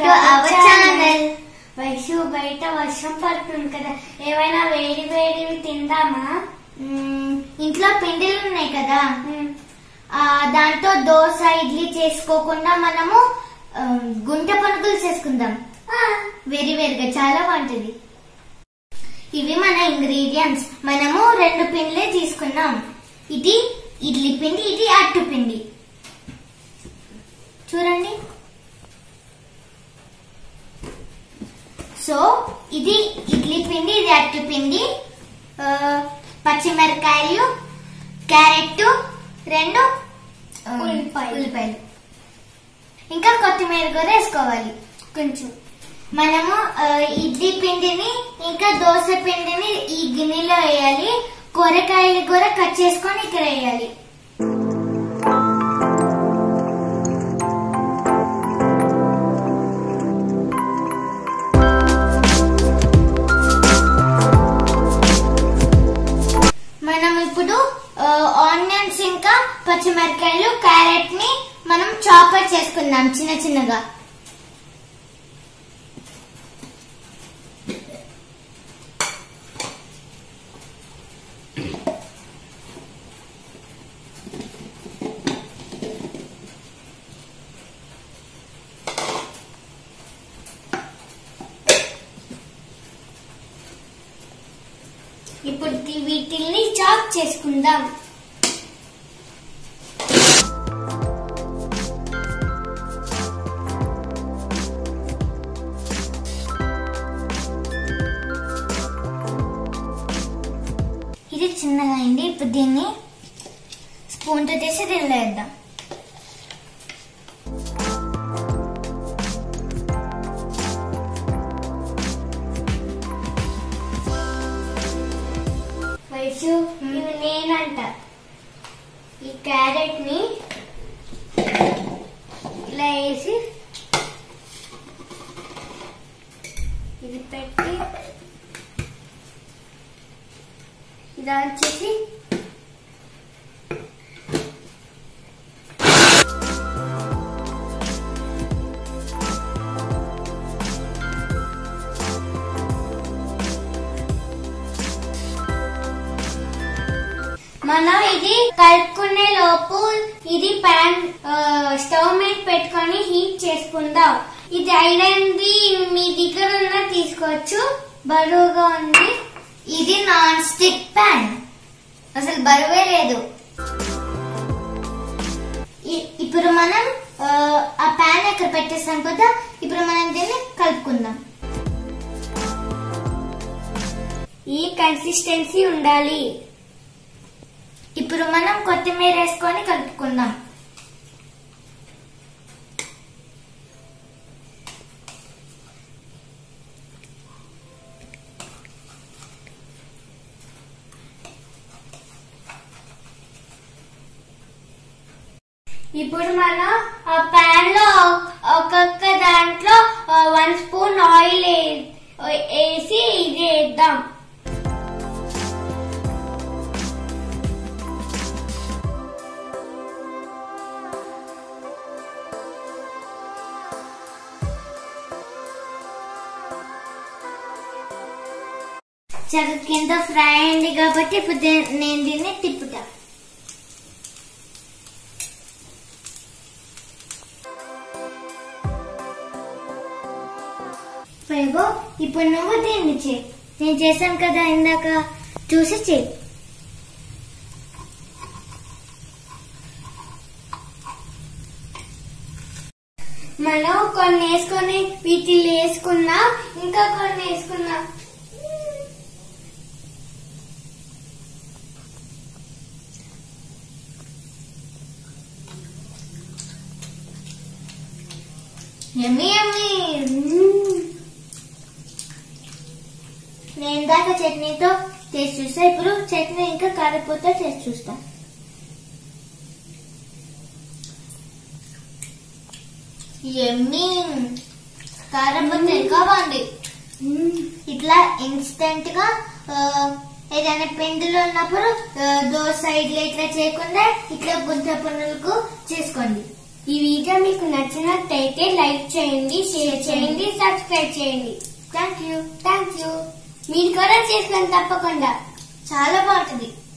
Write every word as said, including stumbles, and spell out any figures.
To our channel. Vaishu బయట వర్షం పడుతుంది కదా, ఏమైనా వేడి వేడివి తిందామా? ఇంట్లో పిండిలు ఉన్నాయి కదా, దాంతో దోశ ఇడ్లీ చేసుకోకుండా మనము గుంట పనుకులు చేసుకుందాం. వేడి వేడిగా చాలా బాగుంటుంది. ఇవి మన ఇంగ్రీడియంట్స్. మనము రెండు పిండిలే తీసుకున్నాం. ఇది ఇడ్లీ పిండి, ఇది అట్టు పిండి. చూడండి. సో ఇది ఇడ్లీ పిండి, ఇది అట్టు పిండి. పచ్చిమిరకాయలు, క్యారెట్, రెండు ఉల్లిపాయలు, ఇంకా కొత్తిమీర కూడా వేసుకోవాలి కొంచెం. మనము ఇడ్లీ పిండిని ఇంకా దోశ పిండిని ఈ గిన్నెలో వేయాలి. కూరగాయలు కూడా కట్ చేసుకొని ఇక్కడ వేయాలి. మనం ఇప్పుడు ఆనియన్స్ ఇంకా పచ్చిమిరకాయలు, క్యారెట్ ని మనం చాపర్ చేసుకుందాం చిన్న చిన్నగా. ఇప్పుడు వీటిని చాప్ చేసుకుందాం. ఇది చిన్నగా అయింది. ఇప్పుడు దీన్ని స్పూన్ తో తీసి దీనిలో వేద్దాం. వైషు, ఇవి నేనంట. ఈ క్యారెట్ ని ఇలా వేసి ఇది పెట్టి ఇలా వచ్చేసి మనం ఇది కలుపుకునే లోపు ఇది ప్యాన్ స్టవ్ మీద పెట్టుకొని హీట్ చేసుకుందాం. ఇది ఐరన్ది మీ దగ్గర ఉన్న తీసుకోవచ్చు, బరువుగా ఉంది. ఇది నాన్ స్టిక్ ప్యాన్, అసలు బరువే లేదు. ఇప్పుడు మనం ఆ ప్యాన్ ఎక్కడ పెట్టేస్తాం కదా, ఇప్పుడు మనం దీన్ని కలుపుకుందాం. ఈ కన్సిస్టెన్సీ ఉండాలి. ఇప్పుడు మనం కొత్తిమీర వేసుకొని కలుపుకుందాం. ఇప్పుడు మనం ఆ ప్యాన్ లో ఒక్కొక్క దాంట్లో వన్ స్పూన్ ఆయిల్ వేసి ఇది వేద్దాం. చక్క కింద ఫ్రై అయింది కాబట్టి ఇప్పుడు నేను దీన్ని తిప్పుతా. ఇప్పుడు నువ్వు దీన్ని చేయి. నేను చేశాను కదా ఇందాక, చూసి చేయి. మనం కొన్ని వేసుకొని వీటిని వేసుకున్నా, ఇంకా కొన్ని వేసుకున్నా. యమ్మీ యమ్మీ. నేను దాకా చట్నీతో టేస్ట్ చూస్తా. ఇప్పుడు చట్నీ ఇంకా కారపోతే టేస్ట్ చూస్తా. యమ్మీ. కారపోతే ఇంకా బాగుంది. ఇట్లా ఇన్స్టెంట్ గా ఏదైనా పిండిలో ఉన్నప్పుడు దోశ ఇడ్లీ ఇట్లా చేయకుండా ఇట్లా గుంట పనులకు చేసుకోండి. ఈ వీడియో మీకు నచ్చినట్టయితే లైక్ చేయండి, షేర్ చేయండి, సబ్స్క్రైబ్ చేయండి. థ్యాంక్ యూ థ్యాంక్ యూ మీరు కూడా చేసుకొని తప్పకుండా చాలా బాగుంటుంది.